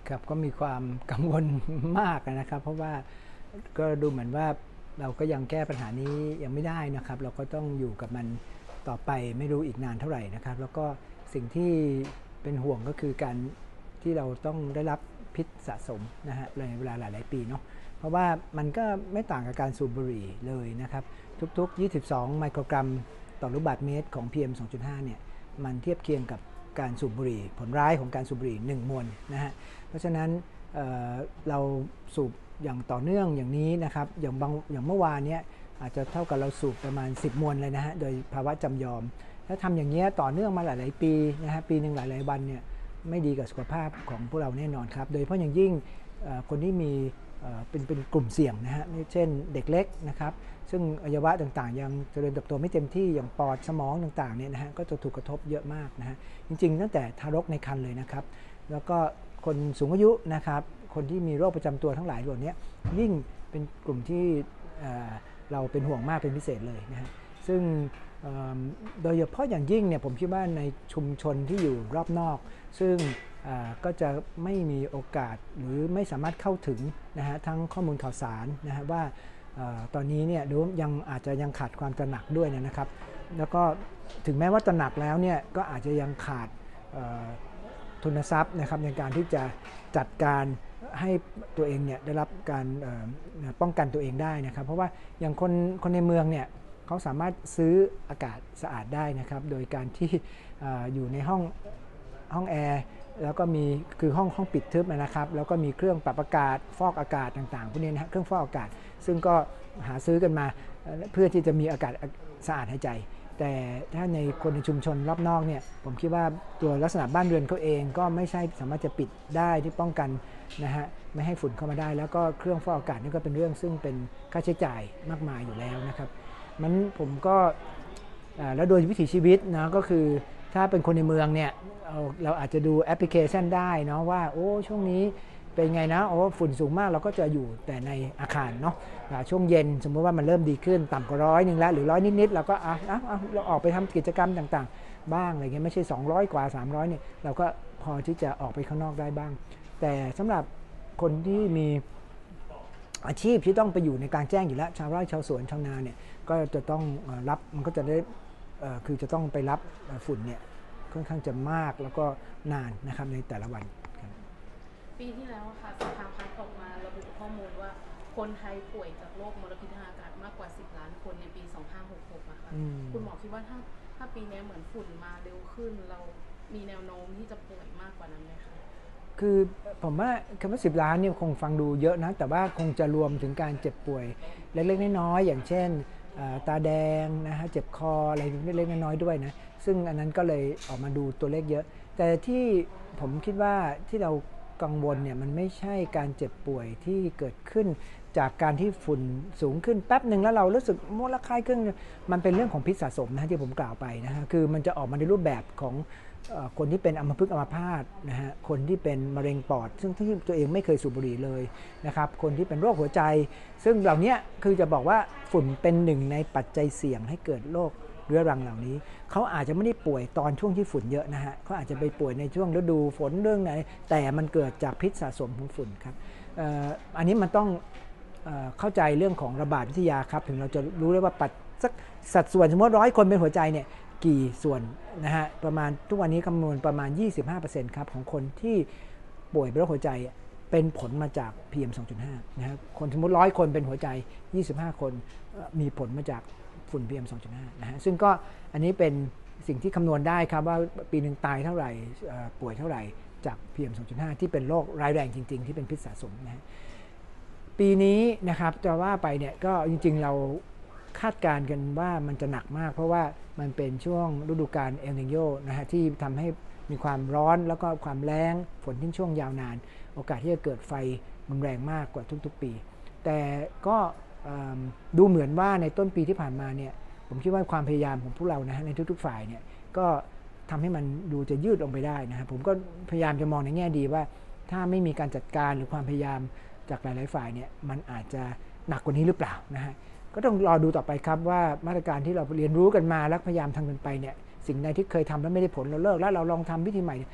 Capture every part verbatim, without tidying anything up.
ครับก็มีความกังวลมากนะครับเพราะว่าก็ดูเหมือนว่าเราก็ยังแก้ปัญหานี้ยังไม่ได้นะครับเราก็ต้องอยู่กับมันต่อไปไม่รู้อีกนานเท่าไหร่นะครับแล้วก็สิ่งที่เป็นห่วงก็คือการที่เราต้องได้รับพิษสะสมนะฮะในเวลาหลายๆปีเนาะเพราะว่ามันก็ไม่ต่างกับการสูบบุหรี่เลยนะครับทุกๆยี่สิบสองไมโครกรัมต่อลูกบาศก์เมตรของ พี เอ็ม สองจุดห้า เนี่ยมันเทียบเคียงกับการสูบบุหรี่ผลร้ายของการสูบบุหรี่หนึ่งมวนนะฮะเพราะฉะนั้น เ, เราสูบอย่างต่อเนื่องอย่างนี้นะครับอย่างบางอย่างเมื่อวานนี้อาจจะเท่ากับเราสูบประมาณสิบมวนเลยนะฮะโดยภาวะจำยอมถ้าทำอย่างนี้ต่อเนื่องมาหลายๆปีนะฮะปีหนึ่งหลายๆวันเนี่ยไม่ดีกับสุขภาพของพวกเราแน่นอนครับโดยเฉพาะอย่างยิ่งคนที่มีเป็นเป็นกลุ่มเสี่ยงนะฮะเช่นเด็กเล็กนะครับซึ่งอวัยวะต่างๆยังเจริญเติบโตไม่เต็มที่อย่างปอดสมองต่างๆเนี่ยนะฮะก็จะถูกกระทบเยอะมากนะฮะจริงๆตั้งแต่ทารกในครรภ์เลยนะครับแล้วก็คนสูงอายุนะครับคนที่มีโรคประจำตัวทั้งหลายเหล่านี้ยิ่งเป็นกลุ่มที่เราเป็นห่วงมากเป็นพิเศษเลยนะฮะซึ่งโดยเฉพาะอย่างยิ่งเนี่ยผมคิดว่าในชุมชนที่อยู่รอบนอกซึ่งก็จะไม่มีโอกาสหรือไม่สามารถเข้าถึงนะฮะทั้งข้อมูลข่าวสารนะฮะว่าตอนนี้เนี่ยดูยังอาจจะยังขาดความตระหนักด้วยนะครับแล้วก็ถึงแม้ว่าตระหนักแล้วเนี่ยก็อาจจะยังขาดทุนทรัพย์นะครับในการที่จะจัดการให้ตัวเองเนี่ยได้รับการป้องกันตัวเองได้นะครับเพราะว่าอย่างคนคนในเมืองเนี่ยเขาสามารถซื้ออากาศสะอาดได้นะครับโดยการที่อยู่ในห้องห้องแอร์แล้วก็มีคือห้องห้องปิดทึบนะครับแล้วก็มีเครื่องปรับอากาศฟอกอากาศต่างๆพวกนี้นะฮะเครื่องฟอกอากาศซึ่งก็หาซื้อกันมาเพื่อที่จะมีอากาศสะอาดหายใจแต่ถ้าในคนในชุมชนรอบนอกเนี่ยผมคิดว่าตัวลักษณะบ้านเรือนเขาเองก็ไม่ใช่สามารถจะปิดได้ที่ป้องกันนะฮะไม่ให้ฝุ่นเข้ามาได้แล้วก็เครื่องฟอกอากาศนี่ก็เป็นเรื่องซึ่งเป็นค่าใช้จ่ายมากมายอยู่แล้วนะครับมันผมก็แล้วโดยวิถีชีวิตนะก็คือถ้าเป็นคนในเมืองเนี่ยเราเราอาจจะดูแอปพลิเคชันได้เนาะว่าโอ้ช่วงนี้เป็นไงนะโอ้ฝุ่นสูงมากเราก็จะอยู่แต่ในอาคารเนาะช่วงเย็นสมมติว่ามันเริ่มดีขึ้นต่ำกว่าร้อยนึงแล้วหรือร้อยนิดๆเราก็อ่ะอ่ะเราออกไปทำกิจกรรมต่างๆบ้างอะไรเงี้ยไม่ใช่สองร้อยกว่าสามร้อยเนี่ยเราก็พอที่จะออกไปข้างนอกได้บ้างแต่สำหรับคนที่มีอาชีพที่ต้องไปอยู่ในกลางแจ้งอยู่แล้วชาวไร่ชาวสวนชาวนาเนี่ยก็จะต้องรับมันก็จะได้คือจะต้องไปรับฝุ่นเนี่ยค่อนข้างจะมากแล้วก็นานนะครับในแต่ละวันปีที่แล้วค่ะสภาพัฒน์ออกมาระบุข้อมูลว่าคนไทยป่วยจากโรคมลพิษทางอากาศมากกว่าสิบล้านคนในปีสองพันห้าร้อยหกสิบหกอะค่ะคุณหมอคิดว่าถ้าถ้าปีนี้เหมือนฝุ่นมาเร็วขึ้นเรามีแนวโน้มที่จะป่วยมากกว่านั้นไหมคะคือผมว่าคำว่าสิบล้านเนี่ยคงฟังดูเยอะนะแต่ว่าคงจะรวมถึงการเจ็บป่วยเล็กๆน้อยๆอย่างเช่นตาแดงนะฮะเจ็บคออะไรเล็กๆน้อยๆด้วยนะซึ่งอันนั้นก็เลยออกมาดูตัวเลขเยอะแต่ที่ผมคิดว่าที่เรากังวลเนี่ยมันไม่ใช่การเจ็บป่วยที่เกิดขึ้นจากการที่ฝุ่นสูงขึ้นแป๊บหนึ่งแล้วเรารู้สึกมลคายขึ้นมันเป็นเรื่องของพิษสะสมนะที่ผมกล่าวไปนะฮะคือมันจะออกมาในรูปแบบของคนที่เป็นอัมพฤกษ์อัมพาตนะฮะคนที่เป็นมะเร็งปอดซึ่งที่ตัวเองไม่เคยสูบบุหรี่เลยนะครับคนที่เป็นโรคหัวใจซึ่งเหล่านี้คือจะบอกว่าฝุ่นเป็นหนึ่งในปัจจัยเสี่ยงให้เกิดโรคเรื้อรังเหล่านี้เขาอาจจะไม่ได้ป่วยตอนช่วงที่ฝุ่นเยอะนะฮะเขาอาจจะไปป่วยในช่วงฤดูฝนเรื่องไหนแต่มันเกิดจากพิษสะสมของฝุ่นครับ อ, อันนี้มันต้องเอเข้าใจเรื่องของระบาดวิทยาครับถึงเราจะรู้ได้ว่าปัดสักสัดส่วนสมมติร้อยคนเป็นหัวใจเนี่ยกี่ส่วนนะฮะประมาณทุกวันนี้คำนวณประมาณ ยี่สิบห้าเปอร์เซ็นต์ ครับของคนที่ป่วยเป็นโรคหัวใจเป็นผลมาจาก พี เอ็ม สองจุดห้า นะฮะคนสมมติร้อยคนเป็นหัวใจยี่สิบห้าคนมีผลมาจากฝุ่น พี เอ็ม สองจุดห้า นะฮะซึ่งก็อันนี้เป็นสิ่งที่คำนวณได้ครับว่าปีหนึ่งตายเท่าไหร่ป่วยเท่าไหร่จาก พี เอ็ม สองจุดห้า ที่เป็นโรคร้ายแรงจริงๆที่เป็นพิษสะสมนะฮะปีนี้นะครับจะว่าไปเนี่ยก็จริงๆเราคาดการณ์กันว่ามันจะหนักมากเพราะว่ามันเป็นช่วงฤดูกาลเอลนิโญนะฮะที่ทำให้มีความร้อนแล้วก็ความแล้งฝนทิ้งช่วงยาวนานโอกาสที่จะเกิดไฟมันแรงมากกว่าทุกๆปีแต่ก็ดูเหมือนว่าในต้นปีที่ผ่านมาเนี่ยผมคิดว่าความพยายามของพวกเรานะฮะในทุกๆฝ่ายเนี่ยก็ทำให้มันดูจะยืดลงไปได้นะครับผมก็พยายามจะมองในแง่ดีว่าถ้าไม่มีการจัดการหรือความพยายามจากหลายๆฝ่ายเนี่ยมันอาจจะหนักกว่านี้หรือเปล่านะฮะก็ต้องรอดูต่อไปครับว่ามาตรการที่เราเรียนรู้กันมาแล้วพยายามทำกันไปเนี่ยสิ่งใดที่เคยทำแล้วไม่ได้ผลเราเลิกแล้วเราลองทำวิธีใหม่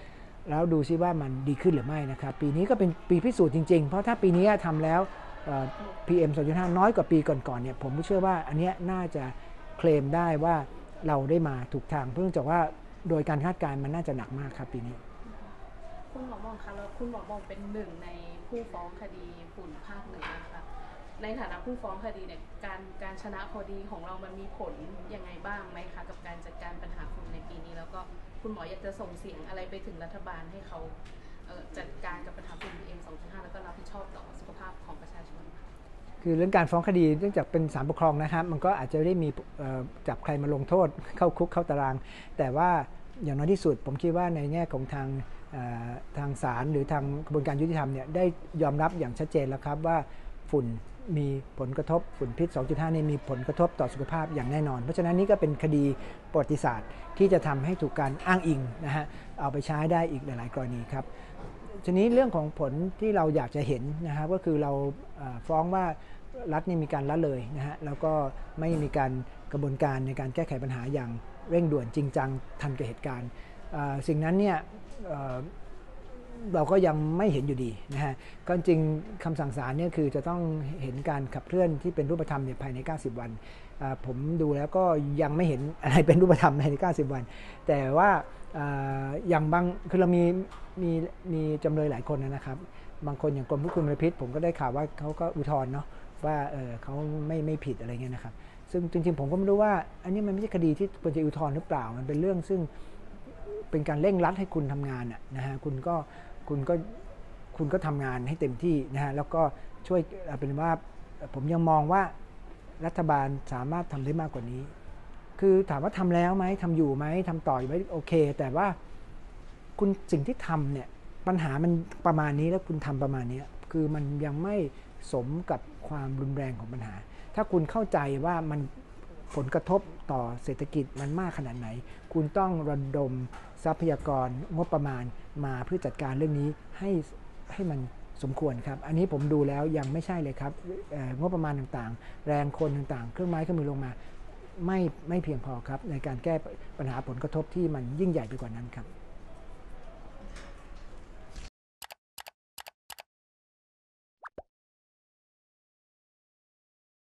แล้วดูซิว่ามันดีขึ้นหรือไม่นะครับปีนี้ก็เป็นปีพิสูจน์จริงๆเพราะถ้าปีนี้ทำแล้ว พี เอ็ม สองจุดห้า น้อยกว่าปีก่อนๆเนี่ยผมเชื่อว่าอันนี้น่าจะเคลมได้ว่าเราได้มาถูกทางเนื่องจากว่าโดยการคาดการณ์มันน่าจะหนักมากครับปีนี้คุณหมอมองคะแล้วคุณหมอมองเป็นหนึ่งในผู้ฟ้องคดีฝุ่นภาคเหนือค่ะในฐานะผู้ฟ้องคดีเนี่ยการการชนะคดีของเรามันมีผลยังไงบ้างไหมคะกับการจัดการปัญหาฝุ่นในปีนี้แล้วก็คุณหมออยากจะส่งเสียงอะไรไปถึงรัฐบาลให้เขาจัดการกับปัญหาฝุ่น พี เอ็ม สองจุดห้า แล้วก็รับผิดชอบต่อสุขภาพของประชาชนคือเรื่องการฟ้องคดีเนื่องจากเป็นศาลปกครองนะครับมันก็อาจจะได้มีจับใครมาลงโทษเข้าคุกเข้าตารางแต่ว่าอย่างน้อยที่สุดผมคิดว่าในแง่ของทางทางศาลหรือทางกระบวนการยุติธรรมเนี่ยได้ยอมรับอย่างชัดเจนแล้วครับว่าฝุ่นมีผลกระทบฝุ่นพิษ สองจุดห้า นี่มีผลกระทบต่อสุขภาพอย่างแน่นอนเพราะฉะนั้นนี่ก็เป็นคดีประวัติศาสตร์ที่จะทำให้ถูกการอ้างอิงนะฮะเอาไปใช้ได้อีกหลายๆกรณีครับทีนี้เรื่องของผลที่เราอยากจะเห็นนะครับก็คือเราฟ้องว่ารัฐนี่มีการละเลยนะฮะแล้วก็ไม่มีการกระบวนการในการแก้ไขปัญหาอย่างเร่งด่วนจริงจังทันกับเหตุการณ์สิ่งนั้นเนี่ยเราก็ยังไม่เห็นอยู่ดีนะฮะก็จริงคำสั่งศาลเนี่ยคือจะต้องเห็นการขับเคลื่อนที่เป็นรูปธรรมเนี่ยภายในเก้าสิบวันผมดูแล้วก็ยังไม่เห็นอะไรเป็นรูปธรรมภายในเก้าสิบวันแต่ว่าอย่างบางคือเรามีมีมีจำเลยหลายคนนะครับบางคนอย่างกรมควบคุมมลพิษผมก็ได้ข่าวว่าเขาก็อุทธรณ์เนาะว่าเออเขาไม่ไม่ผิดอะไรเงี้ยนะครับซึ่งจริงๆผมก็ไม่รู้ว่าอันนี้มันไม่ใช่คดีที่ควรจะอุทธรณ์หรือเปล่ามันเป็นเรื่องซึ่งเป็นการเร่งรัดให้คุณทำงานนะฮะคุณก็คุณก็คุณก็ทำงานให้เต็มที่นะฮะแล้วก็ช่วยเป็นว่าผมยังมองว่ารัฐบาลสามารถทำได้มากกว่านี้คือถามว่าทำแล้วไหมทำอยู่ไหมทำต่ออยู่ไหมโอเคแต่ว่าคุณสิ่งที่ทำเนี่ยปัญหามันประมาณนี้แล้วคุณทำประมาณนี้คือมันยังไม่สมกับความรุนแรงของปัญหาถ้าคุณเข้าใจว่ามันผลกระทบต่อเศรษฐกิจมันมากขนาดไหนคุณต้องระดมทรัพยากรงบประมาณมาเพื่อจัดการเรื่องนี้ให้ให้มันสมควรครับอันนี้ผมดูแล้วยังไม่ใช่เลยครับงบประมาณต่างๆแรงคนต่างๆเครื่องไม้เครื่องมือลงมาไม่ไม่เพียงพอครับในการแก้ปัญหาผลกระทบที่มันยิ่งใหญ่ไปกว่านั้นครับ